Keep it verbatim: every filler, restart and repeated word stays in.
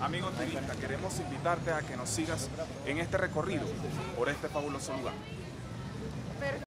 Amigo turista, queremos invitarte a que nos sigas en este recorrido por este fabuloso lugar.